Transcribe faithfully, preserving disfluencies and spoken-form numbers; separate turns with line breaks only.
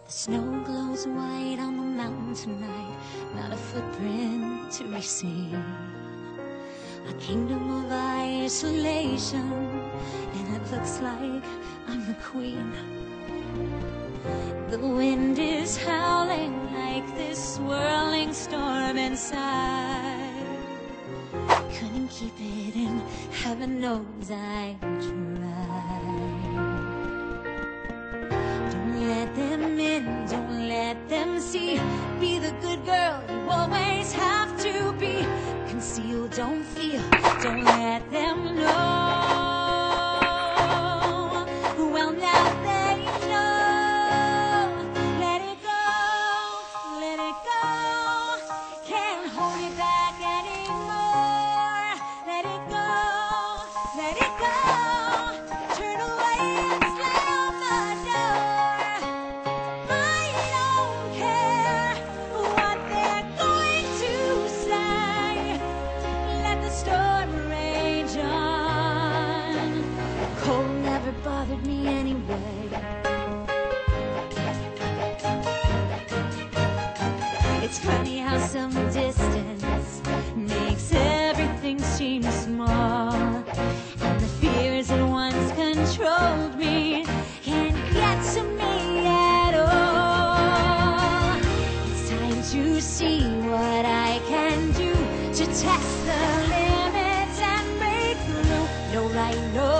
The snow glows white on the mountain tonight, not a footprint to be seen. A kingdom of isolation, and it looks like I'm the queen. The wind is howling like this swirling storm inside. Couldn't keep it in, heaven knows I tried. Don't let them in, don't let them see. Be the good girl you always have to be. Conceal, don't feel, don't let them know. Well, now they know. Let it go, let it go. Can't hold it back anymore. Let it go, let it go. Turn away and slam the door. I don't care what they're going to say. Let the storm rage on. Cold never bothered me anyway. It's funny how some distance makes everything seem small, and the fears that once controlled me can't get to me at all. It's time to see what I can do to test the limits and break through. No right, no